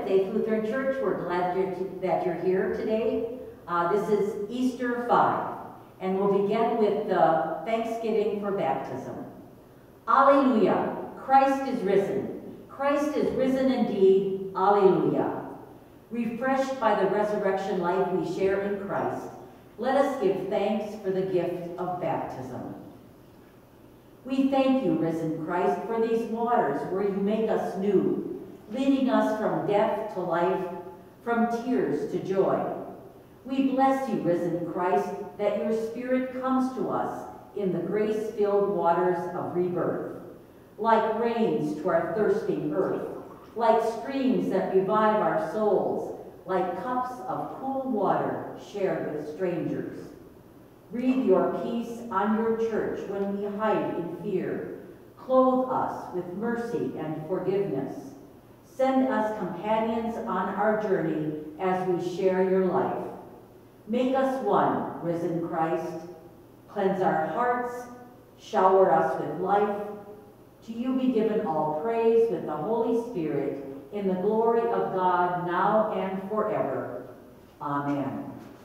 Seventh-day Lutheran Church. We're glad that you're here today. This is Easter 5, and we'll begin with the Thanksgiving for baptism. Alleluia! Christ is risen. Christ is risen indeed. Alleluia! Refreshed by the resurrection life we share in Christ, let us give thanks for the gift of baptism. We thank you, risen Christ, for these waters where you make us new, leading us from death to life, from tears to joy. We bless you, risen Christ, that your Spirit comes to us in the grace-filled waters of rebirth, like rains to our thirsting earth, like streams that revive our souls, like cups of cool water shared with strangers. Breathe your peace on your church when we hide in fear. Clothe us with mercy and forgiveness. Send us companions on our journey as we share your life. Make us one, risen Christ. Cleanse our hearts, shower us with life. To you be given all praise with the Holy Spirit, in the glory of God, now and forever. Amen.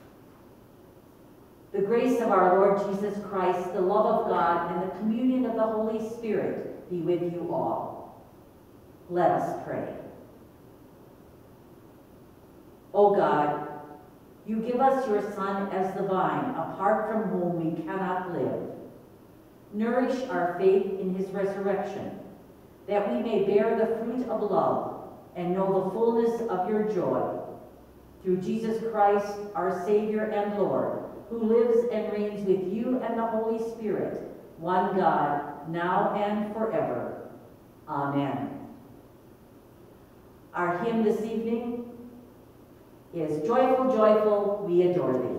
The grace of our Lord Jesus Christ, the love of God, and the communion of the Holy Spirit be with you all. Let us pray. O God, you give us your Son as the vine, apart from whom we cannot live. Nourish our faith in his resurrection, that we may bear the fruit of love and know the fullness of your joy. Through Jesus Christ, our Savior and Lord, who lives and reigns with you and the Holy Spirit, one God, now and forever. Amen. Our hymn this evening is Joyful, Joyful, We Adore Thee.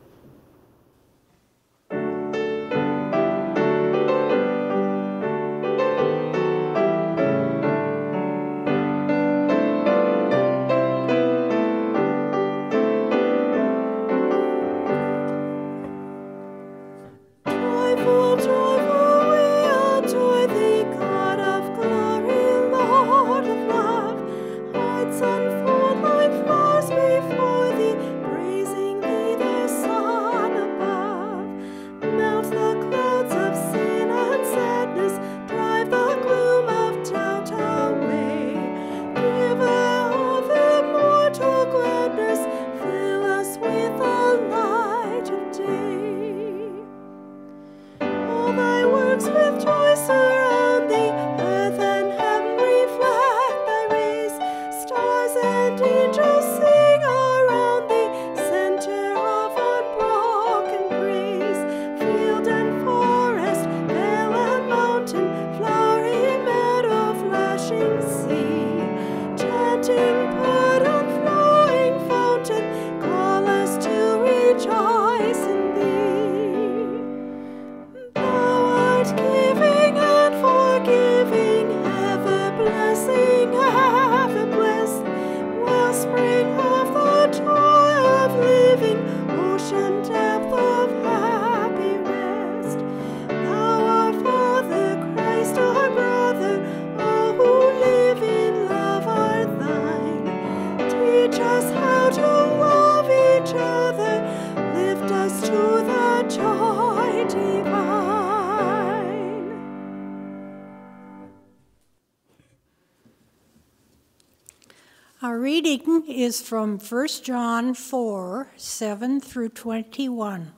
Our reading is from 1 John 4, 7 through 21.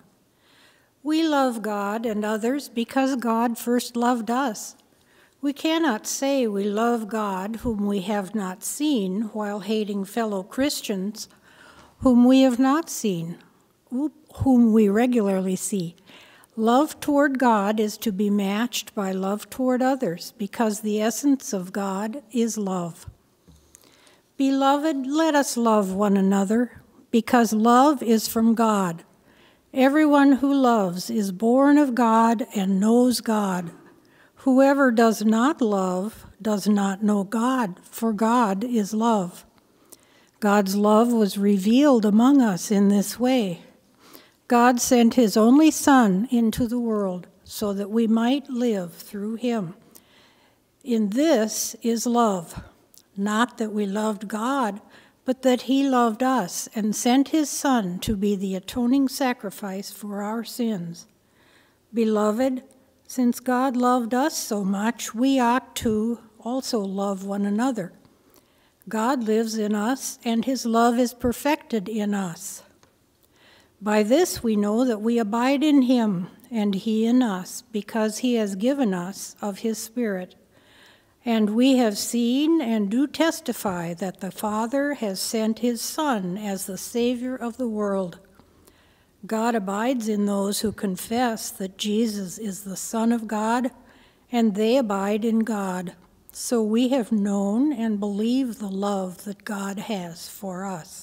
We love God and others because God first loved us. We cannot say we love God whom we have not seen while hating fellow Christians whom we have not seen, whom we regularly see. Love toward God is to be matched by love toward others because the essence of God is love. Beloved, let us love one another, because love is from God. Everyone who loves is born of God and knows God. Whoever does not love does not know God, for God is love. God's love was revealed among us in this way. God sent his only Son into the world so that we might live through him. In this is love. not that we loved God, but that he loved us and sent his Son to be the atoning sacrifice for our sins. Beloved, since God loved us so much, we ought to also love one another. God lives in us, and his love is perfected in us. By this we know that we abide in him, and he in us, because he has given us of his Spirit. And we have seen and do testify that the Father has sent his Son as the Savior of the world. God abides in those who confess that Jesus is the Son of God, and they abide in God. So we have known and believed the love that God has for us.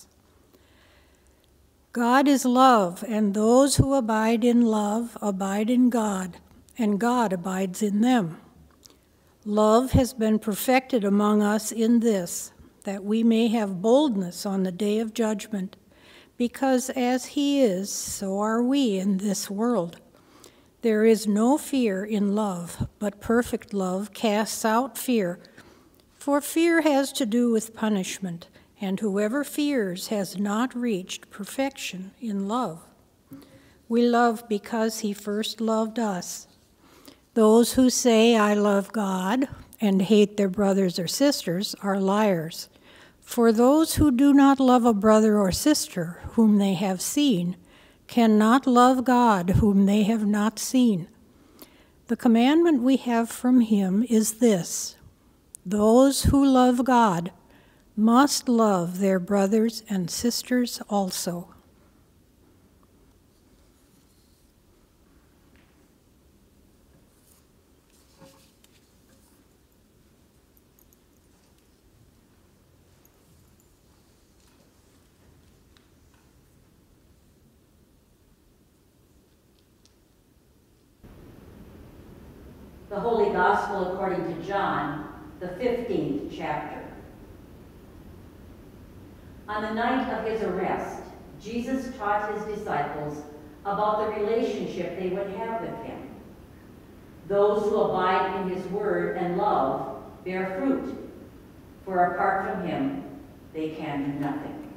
God is love, and those who abide in love abide in God, and God abides in them. Love has been perfected among us in this, that we may have boldness on the day of judgment, because as he is, so are we in this world. There is no fear in love, but perfect love casts out fear, for fear has to do with punishment, and whoever fears has not reached perfection in love. We love because he first loved us. Those who say, I love God, and hate their brothers or sisters are liars. For those who do not love a brother or sister whom they have seen cannot love God whom they have not seen. The commandment we have from him is this: those who love God must love their brothers and sisters also. The Holy Gospel according to John, the 15th chapter. On the night of his arrest, Jesus taught his disciples about the relationship they would have with him. Those who abide in his word and love bear fruit, for apart from him, they can do nothing.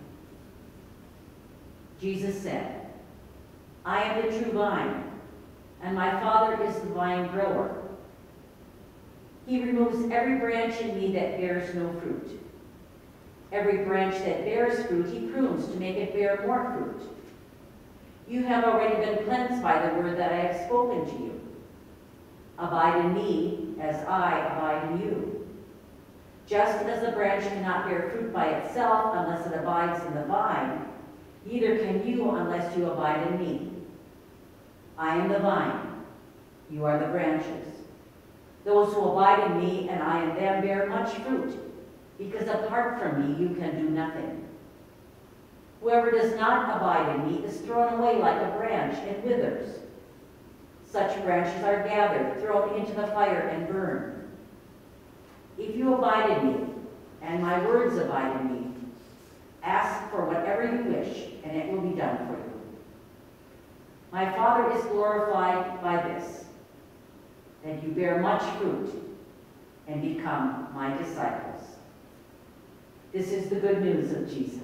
Jesus said, I am the true vine, and my Father is the vine grower. He removes every branch in me that bears no fruit. Every branch that bears fruit, he prunes to make it bear more fruit. You have already been cleansed by the word that I have spoken to you. Abide in me as I abide in you. Just as the branch cannot bear fruit by itself unless it abides in the vine, neither can you unless you abide in me. I am the vine, you are the branches. Those who abide in me and I in them bear much fruit, because apart from me you can do nothing. Whoever does not abide in me is thrown away like a branch and withers. Such branches are gathered, thrown into the fire, and burned. If you abide in me, and my words abide in me, ask for whatever you wish, and it will be done for you. My Father is glorified by this, that you bear much fruit and become my disciples. This is the good news of Jesus.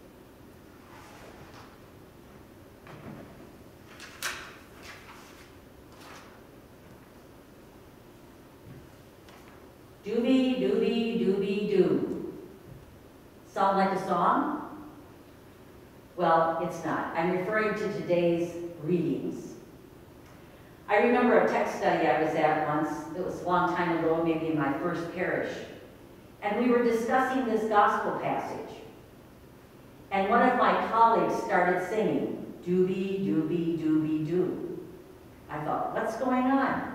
Doobie, doobie, doobie, doo. Sound like a song? Well, it's not. I'm referring to today's readings. I remember a text study I was at once. It was a long time ago, maybe in my first parish. And we were discussing this gospel passage. And one of my colleagues started singing, doobie, doobie, doobie, doo. I thought, what's going on?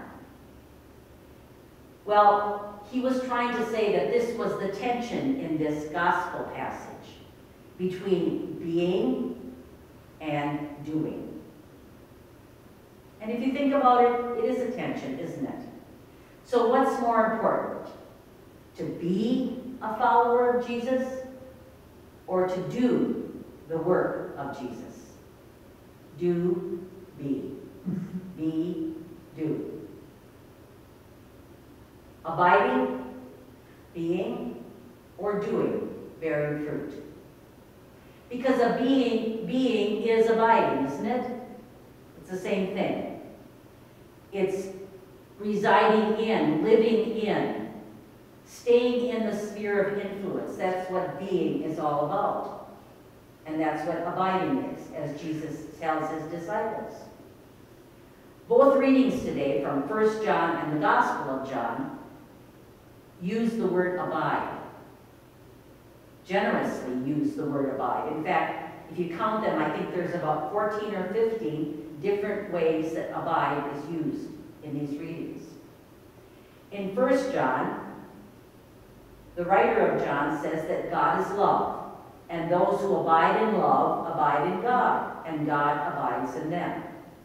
Well, he was trying to say that this was the tension in this gospel passage between being and doing. And if you think about it, it is a tension, isn't it? So what's more important? To be a follower of Jesus or to do the work of Jesus? Do, be. Be, do. Abiding, being, or doing, bearing fruit. Because a being is abiding, isn't it? It's the same thing. It's residing in, living in, staying in the sphere of influence. That's what being is all about. And that's what abiding is, as Jesus tells his disciples. Both readings today from 1 John and the Gospel of John use the word abide. Generously use the word abide. In fact, if you count them, I think there's about 14 or 15 different ways that abide is used in these readings. In 1 John, the writer of John says that God is love, and those who abide in love abide in God, and God abides in them.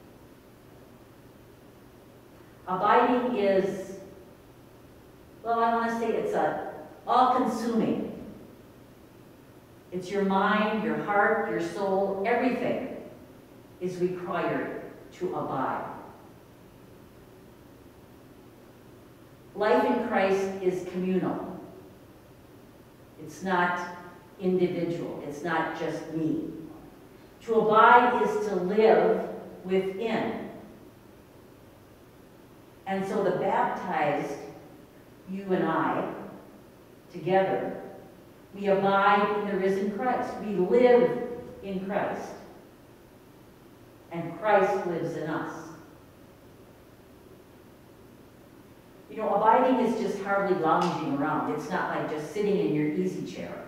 Abiding is, well, I want to say it's all-consuming. It's your mind, your heart, your soul, everything is required to abide. Life in Christ is communal. It's not individual. It's not just me. To abide is to live within. And so the baptized, you and I, together, we abide in the risen Christ. We live in Christ. And Christ lives in us. You know, abiding is just hardly lounging around. It's not like just sitting in your easy chair.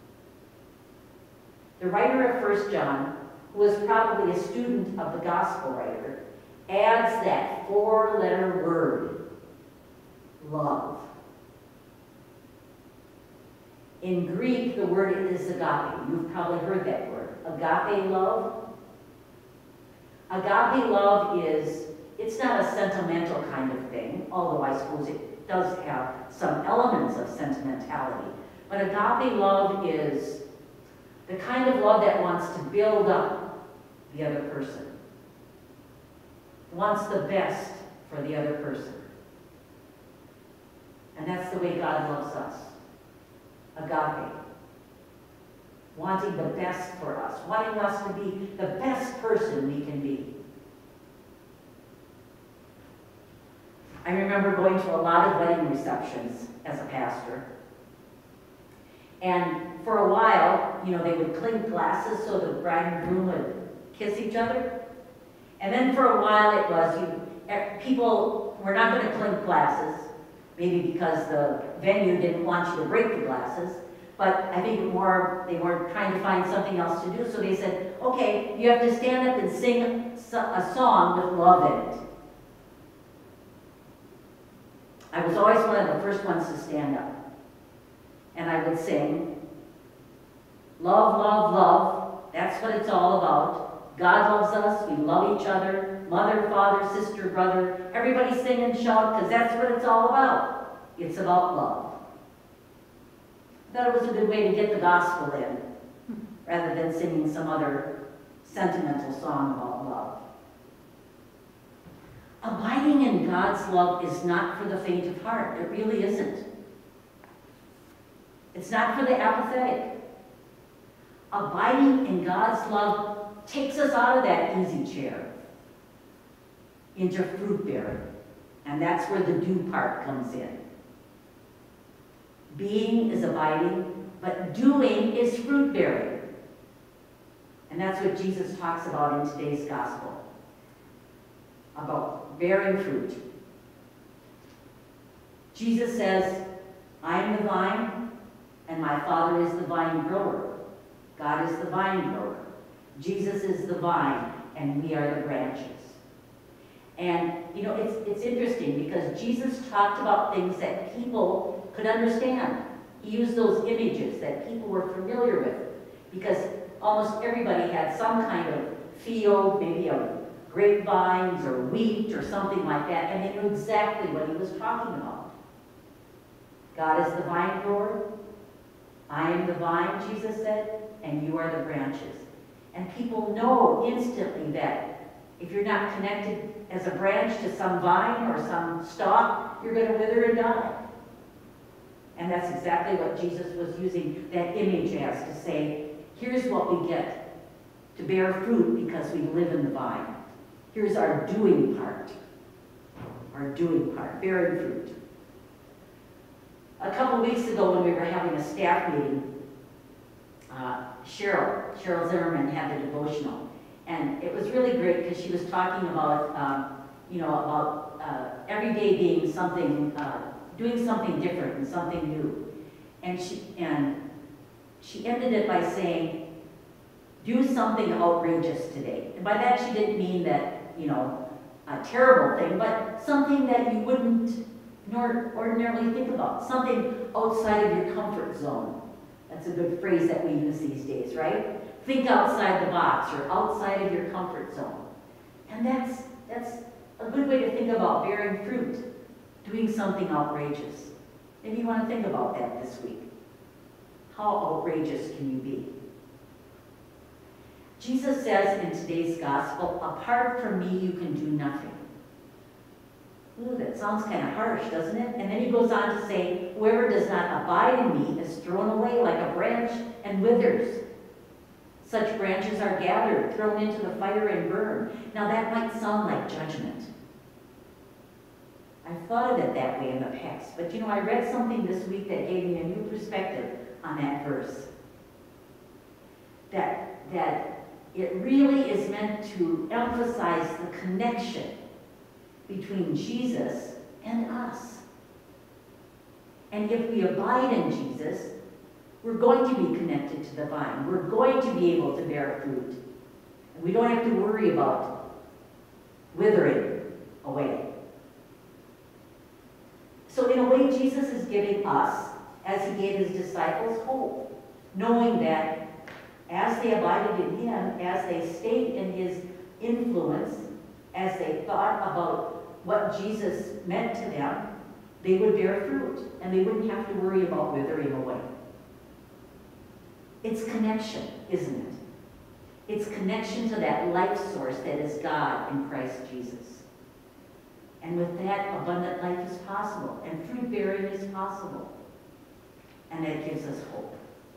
The writer of 1 John, who was probably a student of the gospel writer, adds that 4-letter word, love. In Greek, the word is agape. You've probably heard that word. Agape love. Agape love is, it's not a sentimental kind of thing, although I suppose it does have some elements of sentimentality. But agape love is the kind of love that wants to build up the other person. Wants the best for the other person. And that's the way God loves us. Agape. Wanting the best for us. Wanting us to be the best person we can be. I remember going to a lot of wedding receptions as a pastor. And for a while, you know, they would clink glasses so the bride and groom would kiss each other. And then for a while it was, people were not going to clink glasses, maybe because the venue didn't want you to break the glasses, but I think they were trying to find something else to do, so they said, okay, you have to stand up and sing a song with love in it. I was always one of the first ones to stand up. And I would sing, love, love, love, that's what it's all about. God loves us, we love each other, mother, father, sister, brother, everybody sing and shout, because that's what it's all about. It's about love. I thought it was a good way to get the gospel in, rather than singing some other sentimental song about love. Abiding in God's love is not for the faint of heart. It really isn't. It's not for the apathetic. Abiding in God's love takes us out of that easy chair into fruit bearing. And that's where the do part comes in. Being is abiding, but doing is fruit bearing. And that's what Jesus talks about in today's gospel. About bearing fruit. Jesus says, I am the vine, and my Father is the vine grower. God is the vine grower. Jesus is the vine, and we are the branches. And, you know, it's interesting because Jesus talked about things that people could understand. He used those images that people were familiar with because almost everybody had some kind of field, maybe of grapevines or wheat or something like that, and they knew exactly what he was talking about. God is the vine grower. I am the vine, Jesus said, and you are the branches. And people know instantly that if you're not connected as a branch to some vine or some stalk, you're going to wither and die. And that's exactly what Jesus was using that image as, to say, here's what we get to bear fruit because we live in the vine. Here's our doing part, bearing fruit. A couple weeks ago when we were having a staff meeting, Cheryl Zimmerman had the devotional. And it was really great because she was talking about, every day being something, doing something different and something new. And she ended it by saying, do something outrageous today. And by that she didn't mean that, a terrible thing, but something that you wouldn't ordinarily think about. Something outside of your comfort zone. That's a good phrase that we use these days, right? Think outside the box or outside of your comfort zone. And that's a good way to think about bearing fruit, doing something outrageous. Maybe you want to think about that this week. How outrageous can you be? Jesus says in today's gospel, apart from me, you can do nothing. Ooh, that sounds kind of harsh, doesn't it? And then he goes on to say, whoever does not abide in me is thrown away like a branch and withers. Such branches are gathered, thrown into the fire and burned. Now that might sound like judgment. I've thought of it that way in the past. But I read something this week that gave me a new perspective on that verse. That it really is meant to emphasize the connection between Jesus and us. And if we abide in Jesus, we're going to be connected to the vine. We're going to be able to bear fruit. And we don't have to worry about withering away. So in a way, Jesus is giving us, as he gave his disciples, hope, knowing that as they abided in him, as they stayed in his influence, as they thought about what Jesus meant to them, they would bear fruit, and they wouldn't have to worry about withering away. It's connection, isn't it? It's connection to that life source that is God in Christ Jesus. And with that, abundant life is possible, and fruit bearing is possible. And that gives us hope.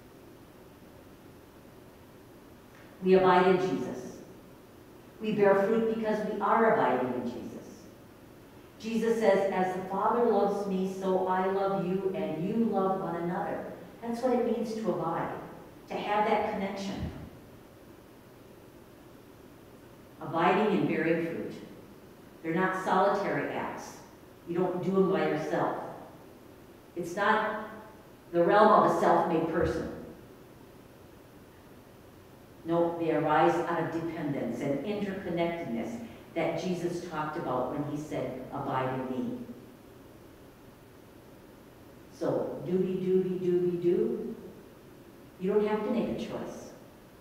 We abide in Jesus. We bear fruit because we are abiding in Jesus. Jesus says, as the Father loves me, so I love you, and you love one another. That's what it means to abide, to have that connection. Abiding and bearing fruit. They're not solitary acts. You don't do them by yourself. It's not the realm of a self-made person. No, they arise out of dependence and interconnectedness that Jesus talked about when he said, abide in me. So, do. You don't have to make a choice.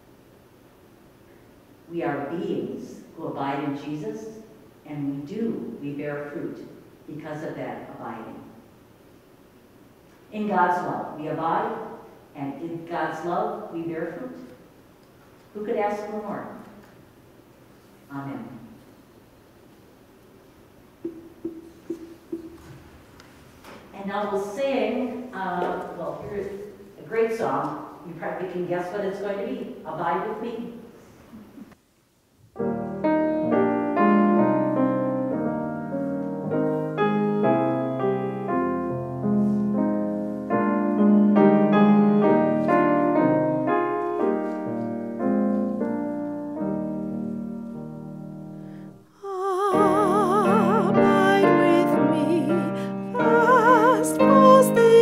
We are beings who abide in Jesus, and we bear fruit because of that abiding. In God's love, we abide, and in God's love, we bear fruit. Who could ask for more? Amen. And now we'll sing, here's a great song. You probably can guess what it's going to be. Abide with me.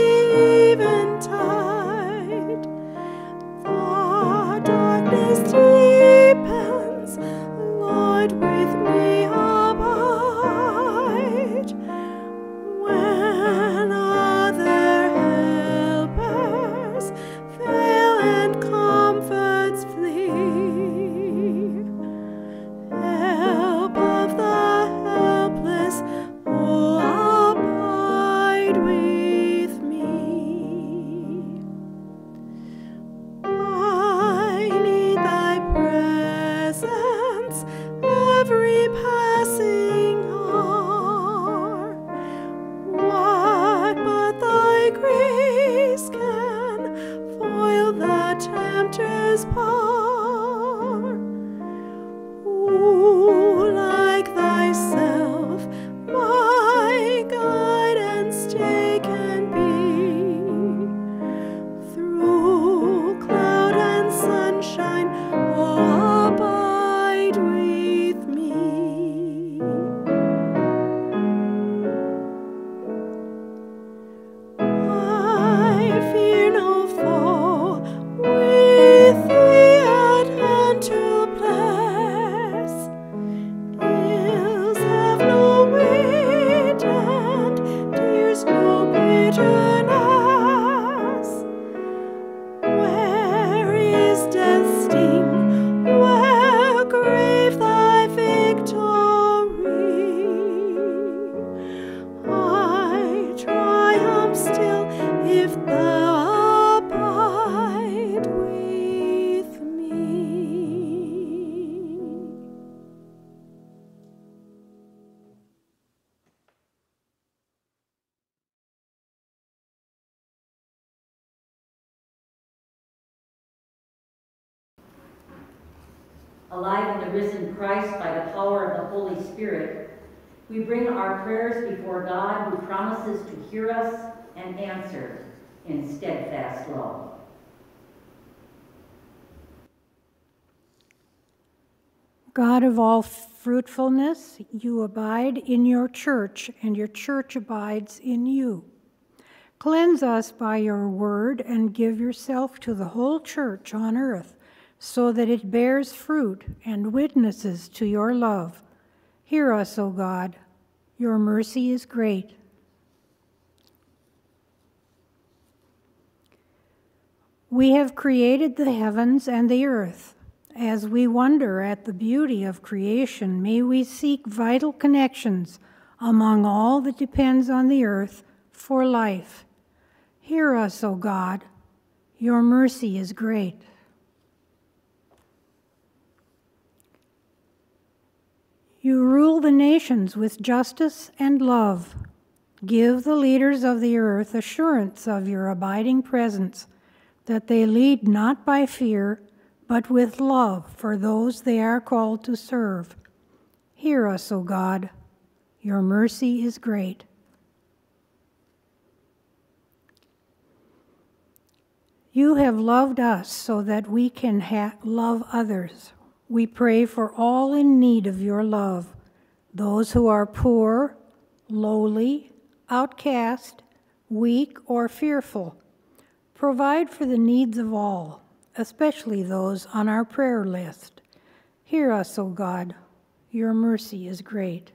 Darkness alive in the risen Christ by the power of the Holy Spirit, we bring our prayers before God, who promises to hear us and answer in steadfast love. God of all fruitfulness, you abide in your church, and your church abides in you. Cleanse us by your word and give yourself to the whole church on earth, so that it bears fruit and witnesses to your love. Hear us, O God. Your mercy is great. We have created the heavens and the earth. As we wonder at the beauty of creation, may we seek vital connections among all that depends on the earth for life. Hear us, O God. Your mercy is great. You rule the nations with justice and love. Give the leaders of the earth assurance of your abiding presence, that they lead not by fear, but with love for those they are called to serve. Hear us, O God. Your mercy is great. You have loved us so that we can love others. We pray for all in need of your love, those who are poor, lowly, outcast, weak, or fearful. Provide for the needs of all, especially those on our prayer list. Hear us, O God. Your mercy is great.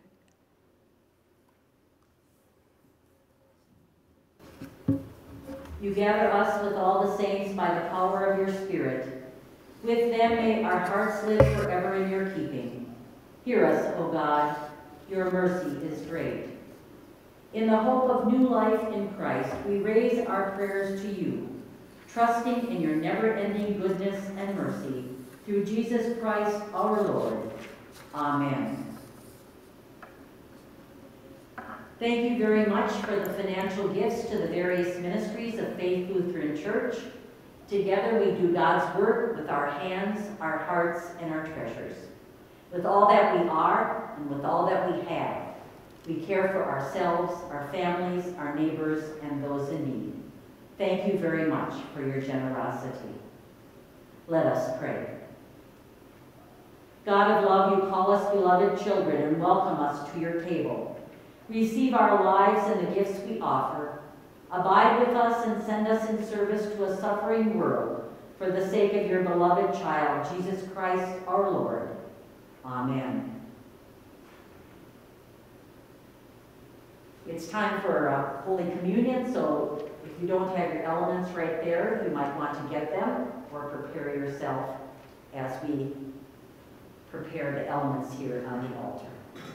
You gather us with all the saints by the power of your Spirit. With them may our hearts live forever in your keeping. Hear us, O God. Your mercy is great. In the hope of new life in Christ, we raise our prayers to you, trusting in your never-ending goodness and mercy, through Jesus Christ our Lord. Amen. Thank you very much for the financial gifts to the various ministries of Faith Lutheran Church. Together we do God's work with our hands, our hearts, and our treasures. With all that we are and with all that we have, we care for ourselves, our families, our neighbors, and those in need. Thank you very much for your generosity. Let us pray. God of love, you call us beloved children and welcome us to your table. Receive our lives and the gifts we offer. Abide with us and send us in service to a suffering world for the sake of your beloved child, Jesus Christ our Lord. Amen. It's time for Holy Communion, so if you don't have your elements right there, you might want to get them or prepare yourself as we prepare the elements here on the altar.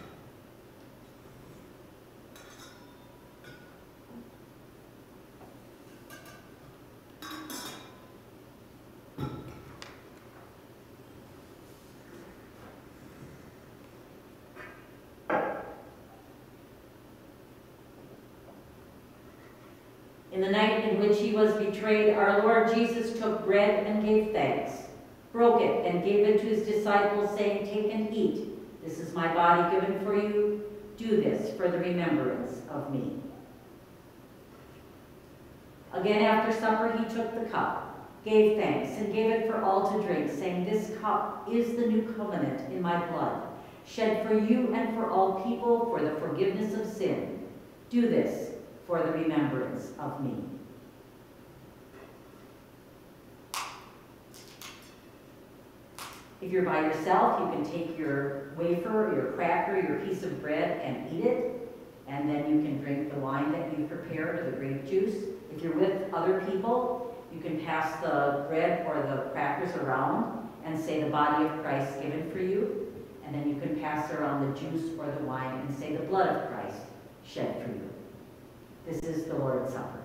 In the night in which he was betrayed, our Lord Jesus took bread and gave thanks, broke it and gave it to his disciples, saying, "Take and eat. This is my body given for you. Do this for the remembrance of me." Again after supper he took the cup, gave thanks, and gave it for all to drink, saying, "This cup is the new covenant in my blood, shed for you and for all people for the forgiveness of sin. Do this for the remembrance of me." If you're by yourself, you can take your wafer, your cracker, your piece of bread and eat it, and then you can drink the wine that you prepared or the grape juice. If you're with other people, you can pass the bread or the crackers around and say the body of Christ given for you, and then you can pass around the juice or the wine and say the blood of Christ shed for you. This is the Lord's Supper.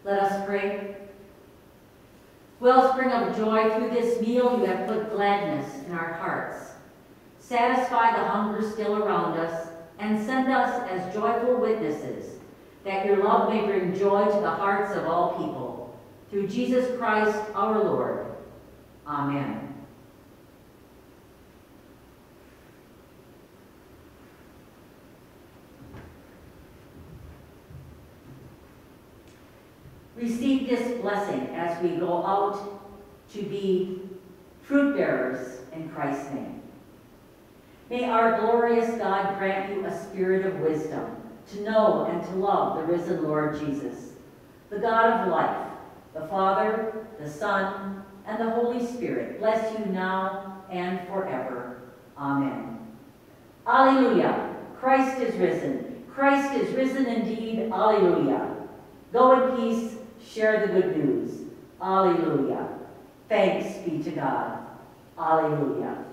Let us pray. Wellspring of joy, through this meal you have put gladness in our hearts. Satisfy the hunger still around us, and send us as joyful witnesses, that your love may bring joy to the hearts of all people. Through Jesus Christ our Lord. Amen. Receive this blessing as we go out to be fruit bearers in Christ's name. May our glorious God grant you a spirit of wisdom to know and to love the risen Lord Jesus, the God of life, the Father, the Son, and the Holy Spirit. Bless you now and forever. Amen. Alleluia. Christ is risen. Christ is risen indeed. Alleluia. Go in peace. Share the good news. Alleluia. Thanks be to God. Alleluia.